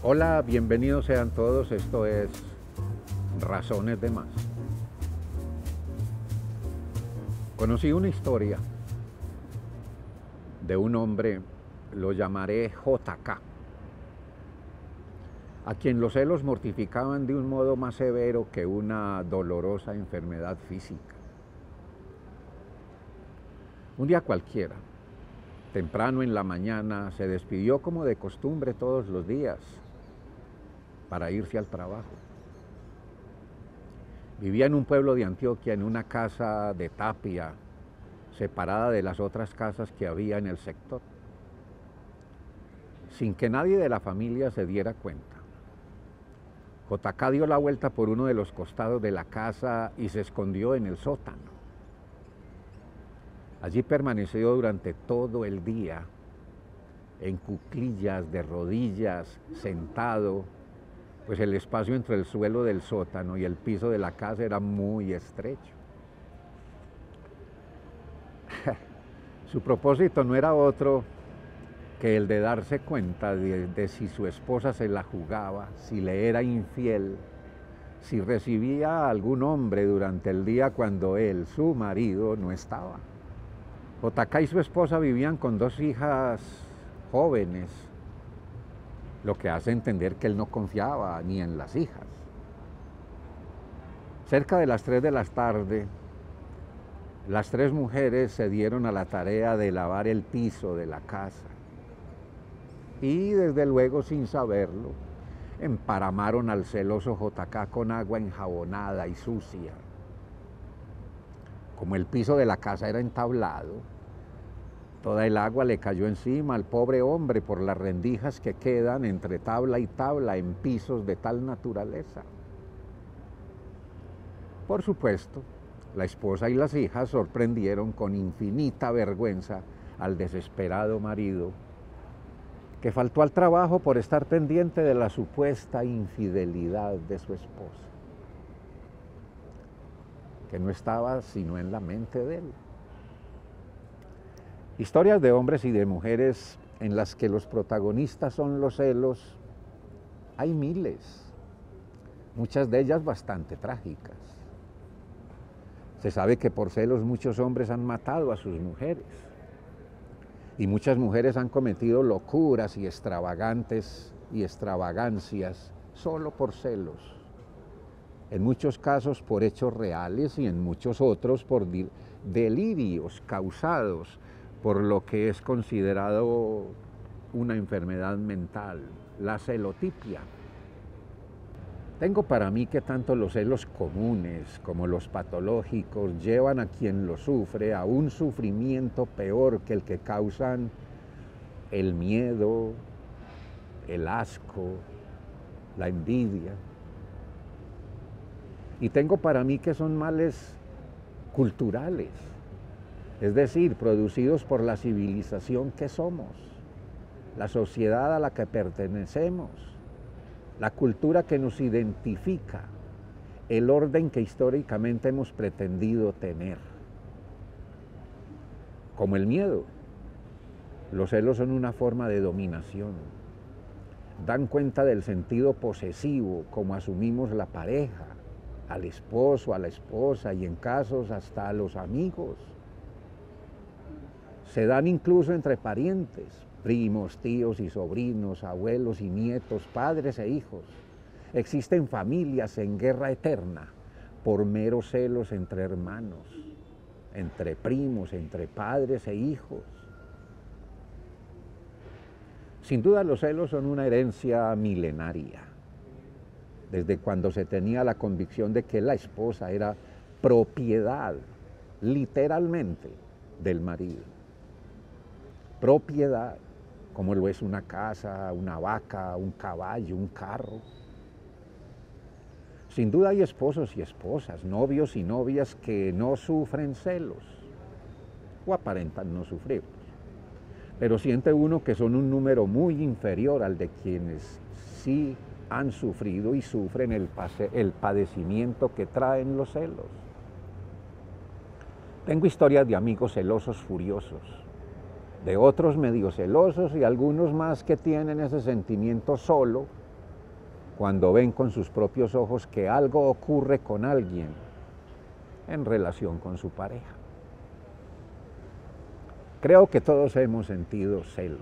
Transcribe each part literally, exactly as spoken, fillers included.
Hola, bienvenidos sean todos, esto es Razones de Más. Conocí una historia de un hombre, lo llamaré J K, a quien los celos mortificaban de un modo más severo que una dolorosa enfermedad física. Un día cualquiera, temprano en la mañana, se despidió como de costumbre todos los días para irse al trabajo. Vivía en un pueblo de Antioquia, en una casa de tapia, separada de las otras casas que había en el sector, sin que nadie de la familia se diera cuenta. J K dio la vuelta por uno de los costados de la casa y se escondió en el sótano. Allí permaneció durante todo el día, en cuclillas, de rodillas, sentado, pues el espacio entre el suelo del sótano y el piso de la casa era muy estrecho. Su propósito no era otro que el de darse cuenta de, de si su esposa se la jugaba, si le era infiel, si recibía a algún hombre durante el día cuando él, su marido, no estaba. J K y su esposa vivían con dos hijas jóvenes, lo que hace entender que él no confiaba ni en las hijas. Cerca de las tres de la tarde, las tres mujeres se dieron a la tarea de lavar el piso de la casa y, desde luego, sin saberlo, emparamaron al celoso J K con agua enjabonada y sucia. Como el piso de la casa era entablado, toda el agua le cayó encima al pobre hombre por las rendijas que quedan entre tabla y tabla en pisos de tal naturaleza. Por supuesto, la esposa y las hijas sorprendieron con infinita vergüenza al desesperado marido, que faltó al trabajo por estar pendiente de la supuesta infidelidad de su esposa, que no estaba sino en la mente de él. Historias de hombres y de mujeres en las que los protagonistas son los celos, hay miles, muchas de ellas bastante trágicas. Se sabe que por celos muchos hombres han matado a sus mujeres y muchas mujeres han cometido locuras y extravagantes y extravagancias solo por celos. En muchos casos por hechos reales y en muchos otros por delirios causados por lo que es considerado una enfermedad mental, la celotipia. Tengo para mí que tanto los celos comunes como los patológicos llevan a quien lo sufre a un sufrimiento peor que el que causan el miedo, el asco, la envidia. Y tengo para mí que son males culturales, es decir, producidos por la civilización que somos, la sociedad a la que pertenecemos, la cultura que nos identifica, el orden que históricamente hemos pretendido tener. Como el miedo, los celos son una forma de dominación. Dan cuenta del sentido posesivo, como asumimos la pareja, al esposo, a la esposa y en casos hasta a los amigos. Se dan incluso entre parientes, primos, tíos y sobrinos, abuelos y nietos, padres e hijos. Existen familias en guerra eterna por meros celos entre hermanos, entre primos, entre padres e hijos. Sin duda los celos son una herencia milenaria, desde cuando se tenía la convicción de que la esposa era propiedad, literalmente, del marido. Propiedad, como lo es una casa, una vaca, un caballo, un carro. Sin duda hay esposos y esposas, novios y novias que no sufren celos, o aparentan no sufrirlos, pero siente uno que son un número muy inferior al de quienes sí han sufrido y sufren el, el padecimiento que traen los celos. Tengo historias de amigos celosos furiosos, de otros medio celosos y algunos más que tienen ese sentimiento solo cuando ven con sus propios ojos que algo ocurre con alguien en relación con su pareja. Creo que todos hemos sentido celos.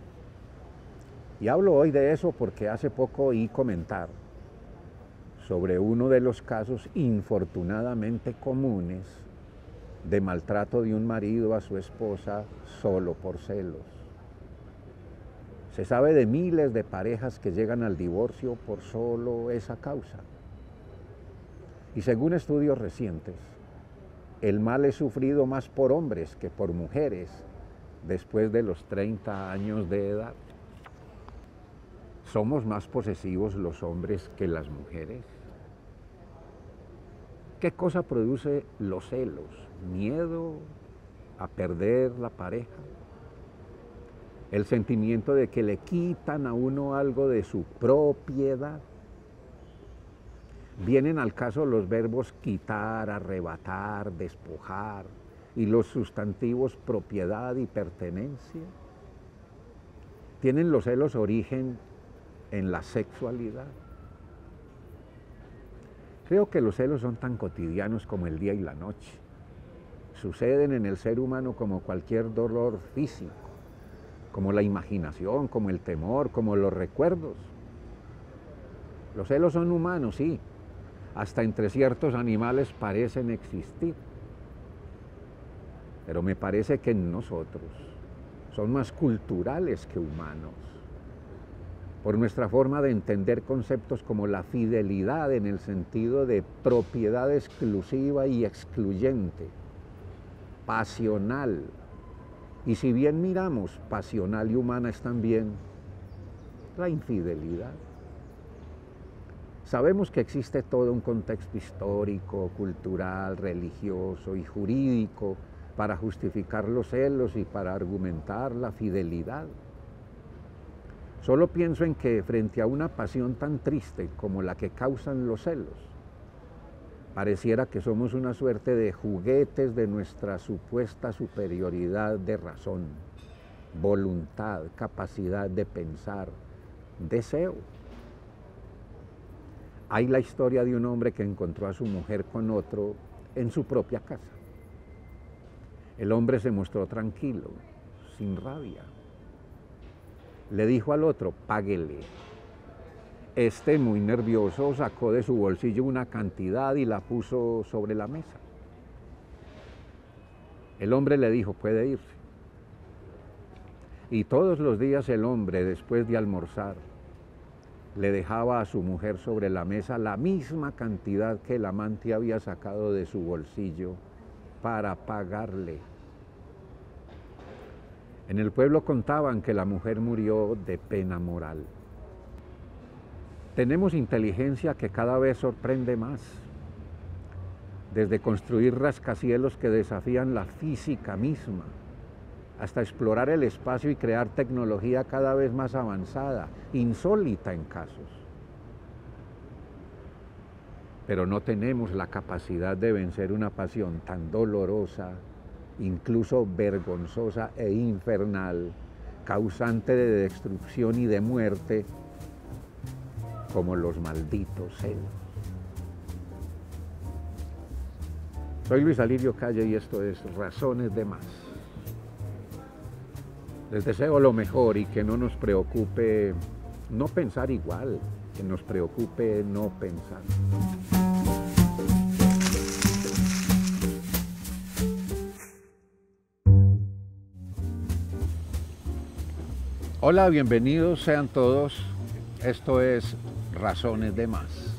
Y hablo hoy de eso porque hace poco oí comentar sobre uno de los casos infortunadamente comunes de maltrato de un marido a su esposa solo por celos. Se sabe de miles de parejas que llegan al divorcio por solo esa causa. Y según estudios recientes, el mal es sufrido más por hombres que por mujeres después de los treinta años de edad. ¿Somos más posesivos los hombres que las mujeres? ¿Qué cosa produce los celos? ¿Miedo a perder la pareja? ¿El sentimiento de que le quitan a uno algo de su propiedad? Vienen al caso los verbos quitar, arrebatar, despojar y los sustantivos propiedad y pertenencia. ¿Tienen los celos origen en la sexualidad? Creo que los celos son tan cotidianos como el día y la noche. Suceden en el ser humano como cualquier dolor físico, como la imaginación, como el temor, como los recuerdos. Los celos son humanos, sí. Hasta entre ciertos animales parecen existir. Pero me parece que en nosotros son más culturales que humanos, por nuestra forma de entender conceptos como la fidelidad en el sentido de propiedad exclusiva y excluyente, pasional. Y si bien miramos, pasional y humana es también la infidelidad. Sabemos que existe todo un contexto histórico, cultural, religioso y jurídico para justificar los celos y para argumentar la fidelidad. Solo pienso en que frente a una pasión tan triste como la que causan los celos, pareciera que somos una suerte de juguetes de nuestra supuesta superioridad de razón, voluntad, capacidad de pensar, deseo. Hay la historia de un hombre que encontró a su mujer con otro en su propia casa. El hombre se mostró tranquilo, sin rabia. Le dijo al otro, páguele. Este, muy nervioso, sacó de su bolsillo una cantidad y la puso sobre la mesa. El hombre le dijo, puede irse. Y todos los días el hombre, después de almorzar, le dejaba a su mujer sobre la mesa la misma cantidad que el amante había sacado de su bolsillo para pagarle. En el pueblo contaban que la mujer murió de pena moral. Tenemos inteligencia que cada vez sorprende más, desde construir rascacielos que desafían la física misma, hasta explorar el espacio y crear tecnología cada vez más avanzada, insólita en casos. Pero no tenemos la capacidad de vencer una pasión tan dolorosa, incluso vergonzosa e infernal, causante de destrucción y de muerte, como los malditos celos. Soy Luis Alirio Calle y esto es Razones de Más. Les deseo lo mejor y que no nos preocupe no pensar igual, que nos preocupe no pensar. Hola, bienvenidos sean todos. Esto es Razones de Más.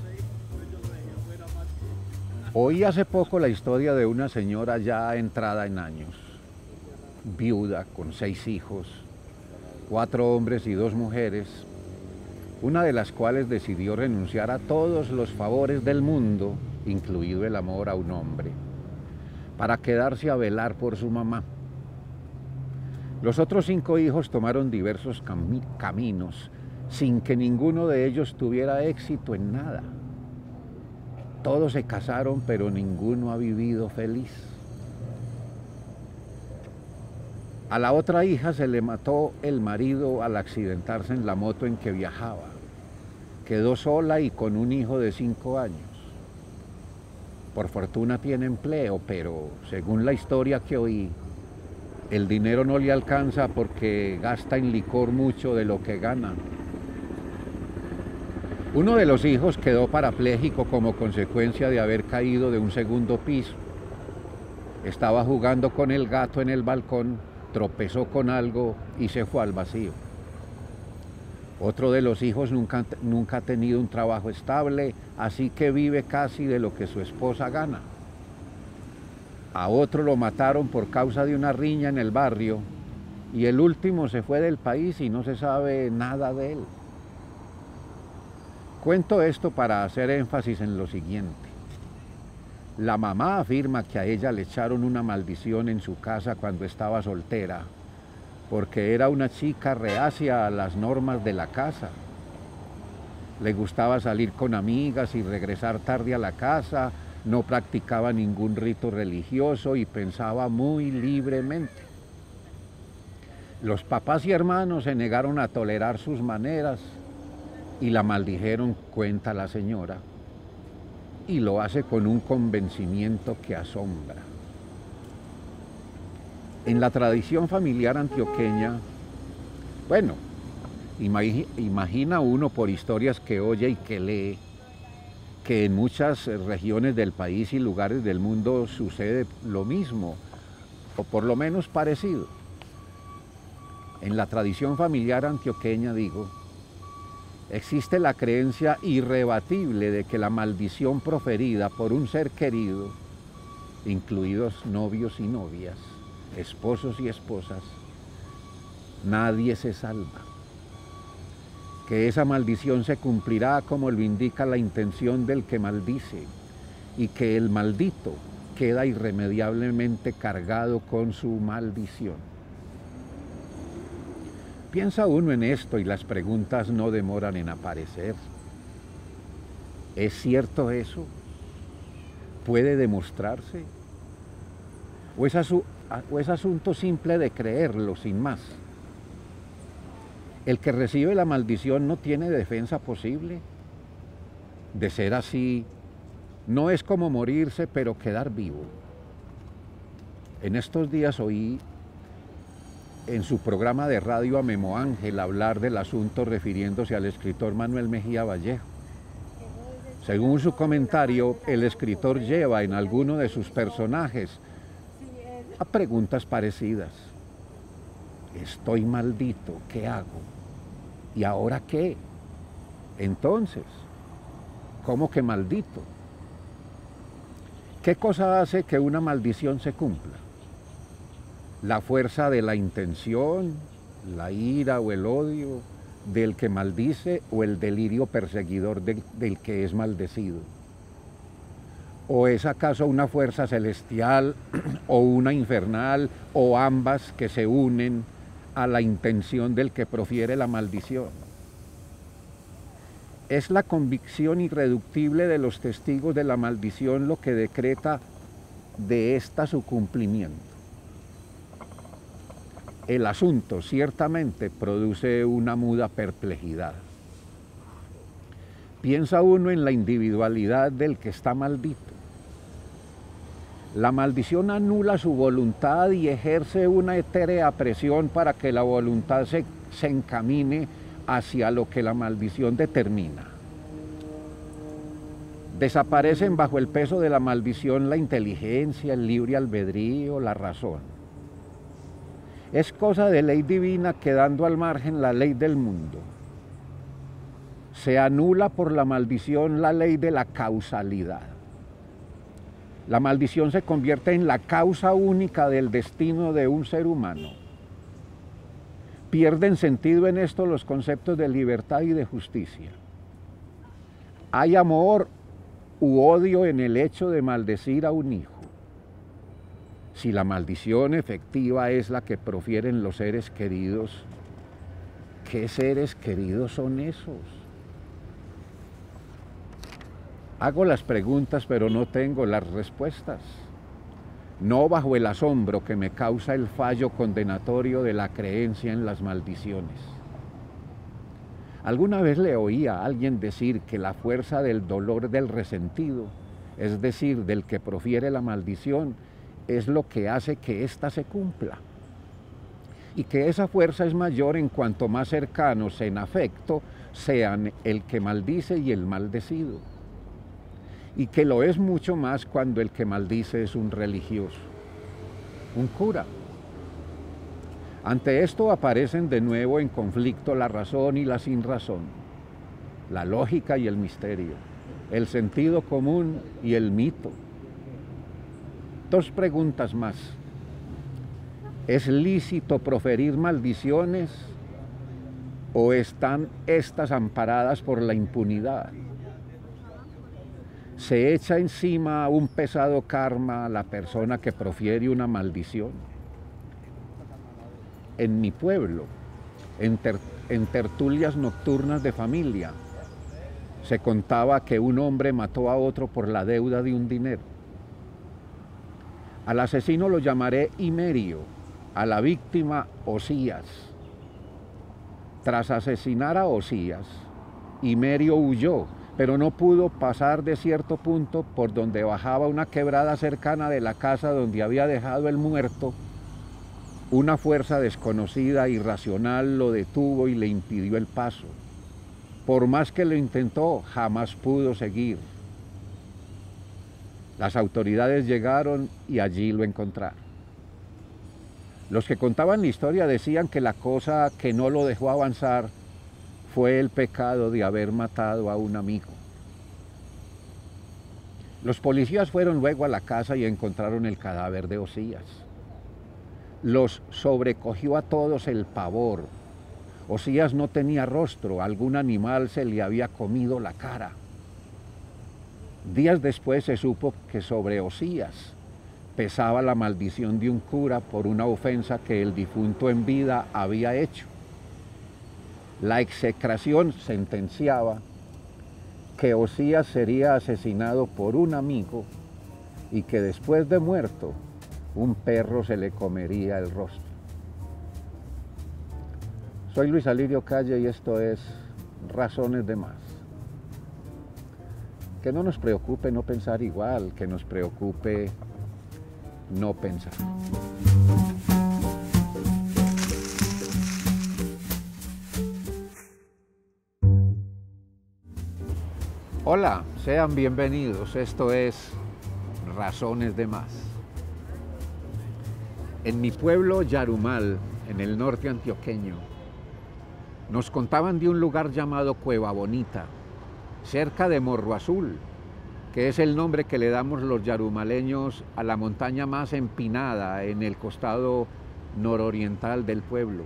Oí hace poco la historia de una señora ya entrada en años, viuda con seis hijos, cuatro hombres y dos mujeres, una de las cuales decidió renunciar a todos los favores del mundo, incluido el amor a un hombre, para quedarse a velar por su mamá. Los otros cinco hijos tomaron diversos cami- caminos, sin que ninguno de ellos tuviera éxito en nada. Todos se casaron, pero ninguno ha vivido feliz. A la otra hija se le mató el marido al accidentarse en la moto en que viajaba. quedó sola y con un hijo de cinco años. Por fortuna tiene empleo, pero según la historia que oí, el dinero no le alcanza porque gasta en licor mucho de lo que gana. Uno de los hijos quedó parapléjico como consecuencia de haber caído de un segundo piso. Estaba jugando con el gato en el balcón, tropezó con algo y se fue al vacío. Otro de los hijos nunca, nunca ha tenido un trabajo estable, así que vive casi de lo que su esposa gana. A otro lo mataron por causa de una riña en el barrio y el último se fue del país y no se sabe nada de él. Cuento esto para hacer énfasis en lo siguiente. La mamá afirma que a ella le echaron una maldición en su casa cuando estaba soltera, porque era una chica reacia a las normas de la casa. Le gustaba salir con amigas y regresar tarde a la casa, no practicaba ningún rito religioso y pensaba muy libremente. Los papás y hermanos se negaron a tolerar sus maneras y la maldijeron, cuenta la señora, y lo hace con un convencimiento que asombra. En la tradición familiar antioqueña, bueno, imagina uno por historias que oye y que lee, que en muchas regiones del país y lugares del mundo sucede lo mismo, o por lo menos parecido. En la tradición familiar antioqueña, digo, existe la creencia irrebatible de que la maldición proferida por un ser querido, incluidos novios y novias, esposos y esposas, nadie se salva. Que esa maldición se cumplirá como lo indica la intención del que maldice y que el maldito queda irremediablemente cargado con su maldición. Piensa uno en esto y las preguntas no demoran en aparecer. ¿Es cierto eso? ¿Puede demostrarse? ¿O es, asu- o es asunto simple de creerlo sin más? El que recibe la maldición no tiene defensa posible. De ser así, no es como morirse, pero quedar vivo. En estos días oí en su programa de radio a Memo Ángel hablar del asunto refiriéndose al escritor Manuel Mejía Vallejo. Según su comentario, el escritor lleva en alguno de sus personajes a preguntas parecidas. Estoy maldito, ¿qué hago? ¿Y ahora qué? Entonces, ¿cómo que maldito? ¿Qué cosa hace que una maldición se cumpla? ¿La fuerza de la intención, la ira o el odio del que maldice o el delirio perseguidor del, del que es maldecido? ¿O es acaso una fuerza celestial o una infernal o ambas que se unen a la intención del que profiere la maldición? Es la convicción irreductible de los testigos de la maldición lo que decreta de esta su cumplimiento. El asunto ciertamente produce una muda perplejidad. Piensa uno en la individualidad del que está maldito. La maldición anula su voluntad y ejerce una etérea presión para que la voluntad se, se encamine hacia lo que la maldición determina. Desaparecen bajo el peso de la maldición la inteligencia, el libre albedrío, la razón. Es cosa de ley divina quedando al margen la ley del mundo. Se anula por la maldición la ley de la causalidad. La maldición se convierte en la causa única del destino de un ser humano. Pierden sentido en esto los conceptos de libertad y de justicia. Hay amor u odio en el hecho de maldecir a un hijo. Si la maldición efectiva es la que profieren los seres queridos, ¿qué seres queridos son esos? Hago las preguntas, pero no tengo las respuestas. No bajo el asombro que me causa el fallo condenatorio de la creencia en las maldiciones. Alguna vez le oí a alguien decir que la fuerza del dolor del resentido, es decir, del que profiere la maldición, es lo que hace que ésta se cumpla. Y que esa fuerza es mayor en cuanto más cercanos en afecto sean el que maldice y el maldecido. Y que lo es mucho más cuando el que maldice es un religioso, un cura. Ante esto aparecen de nuevo en conflicto la razón y la sinrazón, la lógica y el misterio, el sentido común y el mito. Dos preguntas más. ¿Es lícito proferir maldiciones o están estas amparadas por la impunidad? ¿Se echa encima un pesado karma a la persona que profiere una maldición? En mi pueblo, en, ter en tertulias nocturnas de familia, se contaba que un hombre mató a otro por la deuda de un dinero. Al asesino lo llamaré Himerio, a la víctima Osías. Tras asesinar a Osías, Himerio huyó, pero no pudo pasar de cierto punto por donde bajaba una quebrada cercana de la casa donde había dejado el muerto. Una fuerza desconocida, irracional, lo detuvo y le impidió el paso. Por más que lo intentó, jamás pudo seguir. Las autoridades llegaron y allí lo encontraron. Los que contaban la historia decían que la cosa que no lo dejó avanzar fue el pecado de haber matado a un amigo. Los policías fueron luego a la casa y encontraron el cadáver de Osías. Los sobrecogió a todos el pavor. Osías no tenía rostro, algún animal se le había comido la cara. Días después se supo que sobre Osías pesaba la maldición de un cura por una ofensa que el difunto en vida había hecho. La execración sentenciaba que Osías sería asesinado por un amigo y que después de muerto un perro se le comería el rostro. Soy Luis Alirio Calle y esto es Razones de Más. Que no nos preocupe no pensar igual, que nos preocupe no pensar. Hola, sean bienvenidos. Esto es Razones de Más. En mi pueblo Yarumal, en el norte antioqueño, nos contaban de un lugar llamado Cueva Bonita, cerca de Morro Azul, que es el nombre que le damos los yarumaleños a la montaña más empinada en el costado nororiental del pueblo.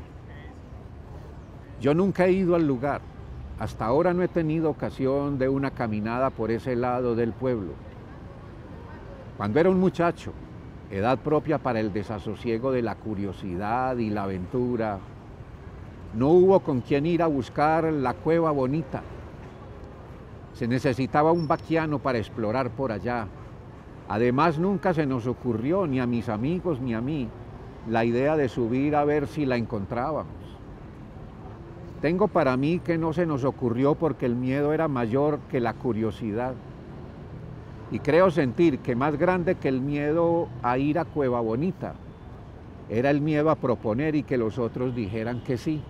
Yo nunca he ido al lugar, hasta ahora no he tenido ocasión de una caminada por ese lado del pueblo. Cuando era un muchacho, edad propia para el desasosiego de la curiosidad y la aventura, no hubo con quien ir a buscar la Cueva Bonita. Se necesitaba un vaquiano para explorar por allá. Además, nunca se nos ocurrió, ni a mis amigos ni a mí, la idea de subir a ver si la encontrábamos. Tengo para mí que no se nos ocurrió porque el miedo era mayor que la curiosidad. Y creo sentir que más grande que el miedo a ir a Cueva Bonita era el miedo a proponer y que los otros dijeran que sí.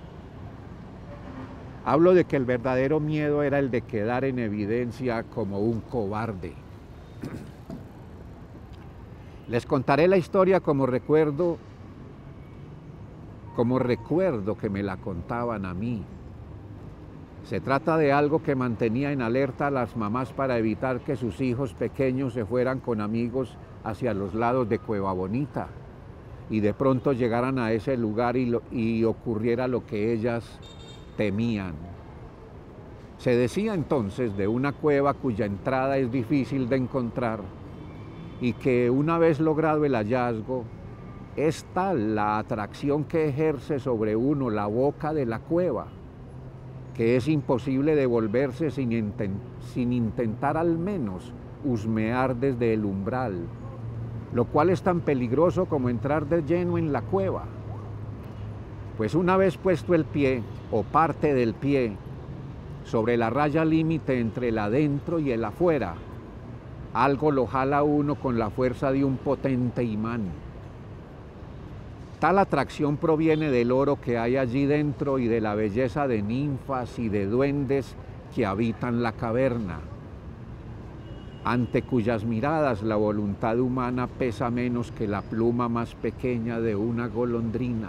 Hablo de que el verdadero miedo era el de quedar en evidencia como un cobarde. Les contaré la historia como recuerdo, como recuerdo que me la contaban a mí. Se trata de algo que mantenía en alerta a las mamás para evitar que sus hijos pequeños se fueran con amigos hacia los lados de Cueva Bonita y de pronto llegaran a ese lugar y, lo, y ocurriera lo que ellas temían. Se decía entonces de una cueva cuya entrada es difícil de encontrar y que una vez logrado el hallazgo, es tal la atracción que ejerce sobre uno la boca de la cueva, que es imposible devolverse sin, intent sin intentar al menos husmear desde el umbral, lo cual es tan peligroso como entrar de lleno en la cueva. Pues una vez puesto el pie, o parte del pie, sobre la raya límite entre el adentro y el afuera, algo lo jala a uno con la fuerza de un potente imán. Tal atracción proviene del oro que hay allí dentro y de la belleza de ninfas y de duendes que habitan la caverna, ante cuyas miradas la voluntad humana pesa menos que la pluma más pequeña de una golondrina.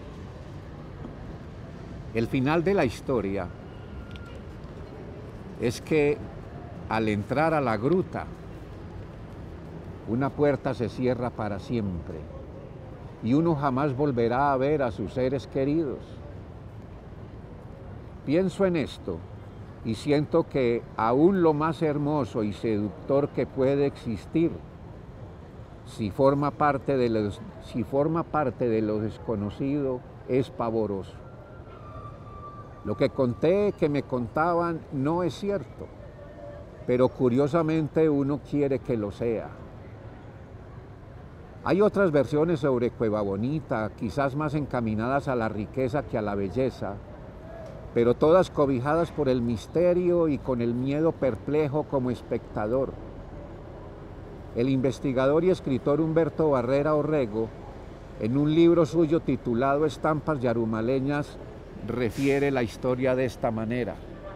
El final de la historia es que al entrar a la gruta, una puerta se cierra para siempre y uno jamás volverá a ver a sus seres queridos. Pienso en esto y siento que aún lo más hermoso y seductor que puede existir, si forma parte de lo, si forma parte de lo desconocido, es pavoroso. Lo que conté, que me contaban, no es cierto, pero curiosamente uno quiere que lo sea. Hay otras versiones sobre Cueva Bonita, quizás más encaminadas a la riqueza que a la belleza, pero todas cobijadas por el misterio y con el miedo perplejo como espectador. El investigador y escritor Humberto Barrera Orrego, en un libro suyo titulado Estampas Yarumaleñas, refiere la historia de esta manera.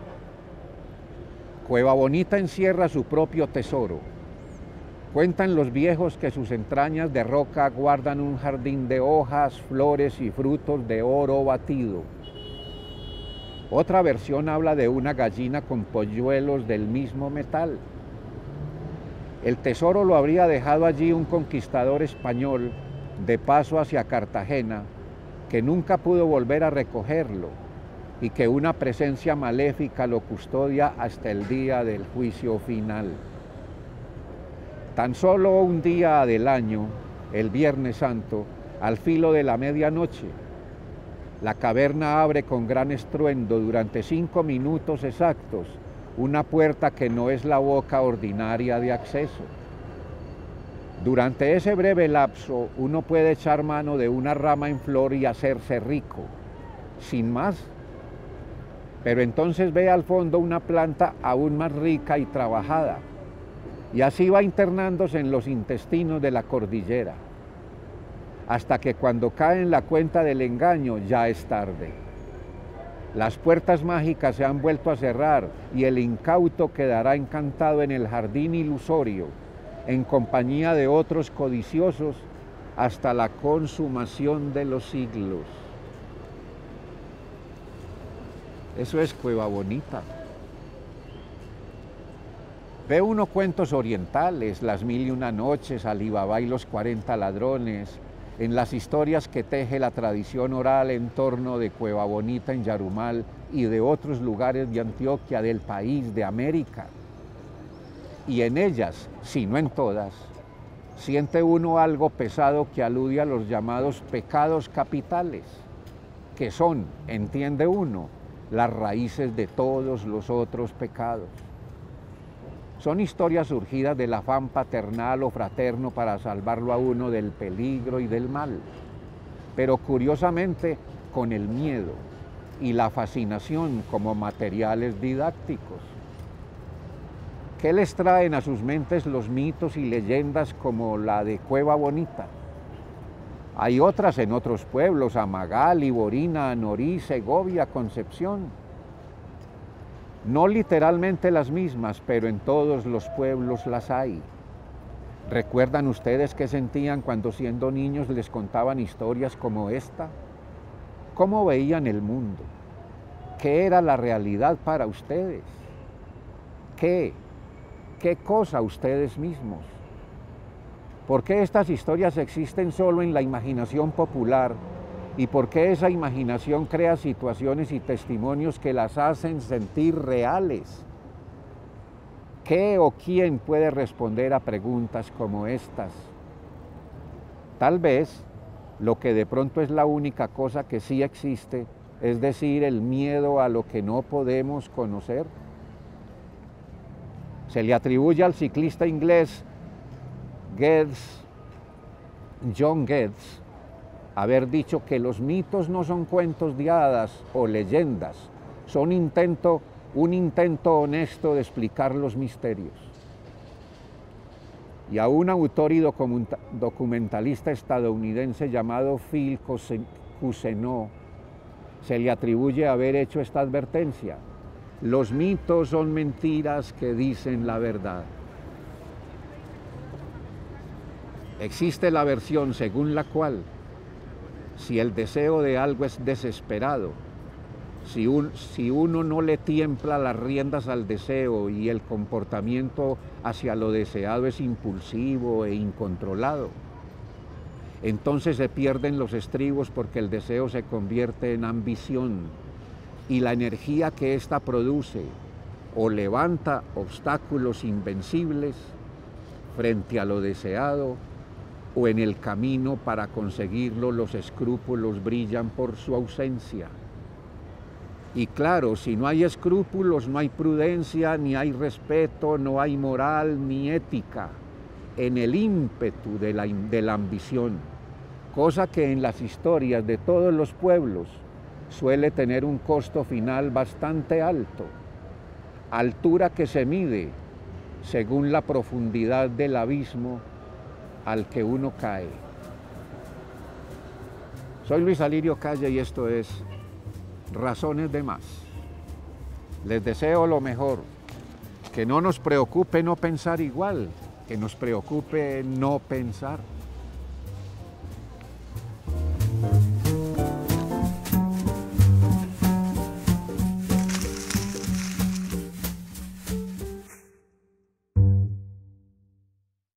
Cueva Bonita encierra su propio tesoro. Cuentan los viejos que sus entrañas de roca guardan un jardín de hojas, flores y frutos de oro batido. Otra versión habla de una gallina con polluelos del mismo metal. El tesoro lo habría dejado allí un conquistador español de paso hacia Cartagena, que nunca pudo volver a recogerlo y que una presencia maléfica lo custodia hasta el día del juicio final. Tan solo un día del año, el Viernes Santo, al filo de la medianoche, la caverna abre con gran estruendo durante cinco minutos exactos una puerta que no es la boca ordinaria de acceso. Durante ese breve lapso, uno puede echar mano de una rama en flor y hacerse rico, sin más. Pero entonces ve al fondo una planta aún más rica y trabajada, y así va internándose en los intestinos de la cordillera, hasta que cuando cae en la cuenta del engaño ya es tarde. Las puertas mágicas se han vuelto a cerrar y el incauto quedará encantado en el jardín ilusorio, en compañía de otros codiciosos, hasta la consumación de los siglos. Eso es Cueva Bonita. Ve uno cuentos orientales, Las Mil y Una Noches, Alí Baba y los cuarenta ladrones, en las historias que teje la tradición oral en torno de Cueva Bonita en Yarumal y de otros lugares de Antioquia, del país, de América. Y en ellas, si no en todas, siente uno algo pesado que alude a los llamados pecados capitales, que son, entiende uno, las raíces de todos los otros pecados. Son historias surgidas del afán paternal o fraterno para salvarlo a uno del peligro y del mal, pero curiosamente con el miedo y la fascinación como materiales didácticos. ¿Qué les traen a sus mentes los mitos y leyendas como la de Cueva Bonita? Hay otras en otros pueblos, Amagal, Iborina, Anorí, Segovia, Concepción. No literalmente las mismas, pero en todos los pueblos las hay. ¿Recuerdan ustedes qué sentían cuando siendo niños les contaban historias como esta? ¿Cómo veían el mundo? ¿Qué era la realidad para ustedes? ¿Qué? ¿Qué cosa ustedes mismos? ¿Por qué estas historias existen solo en la imaginación popular? ¿Y por qué esa imaginación crea situaciones y testimonios que las hacen sentir reales? ¿Qué o quién puede responder a preguntas como estas? Tal vez lo que de pronto es la única cosa que sí existe, es decir, el miedo a lo que no podemos conocer. Se le atribuye al ciclista inglés Geddes, John Geddes, haber dicho que los mitos no son cuentos de hadas o leyendas, son intento un intento honesto de explicar los misterios. Y a un autor y documentalista estadounidense llamado Phil Cousineau se le atribuye haber hecho esta advertencia: los mitos son mentiras que dicen la verdad. Existe la versión según la cual, si el deseo de algo es desesperado, si, un, si uno no le tiembla las riendas al deseo y el comportamiento hacia lo deseado es impulsivo e incontrolado, entonces se pierden los estribos porque el deseo se convierte en ambición y la energía que ésta produce o levanta obstáculos invencibles frente a lo deseado, o en el camino para conseguirlo los escrúpulos brillan por su ausencia. Y claro, si no hay escrúpulos, no hay prudencia, ni hay respeto, no hay moral ni ética en el ímpetu de la, de la ambición, cosa que en las historias de todos los pueblos suele tener un costo final bastante alto, altura que se mide según la profundidad del abismo al que uno cae. Soy Luis Alirio Calle y esto es Razones de Más. Les deseo lo mejor, que no nos preocupe no pensar igual, que nos preocupe no pensar.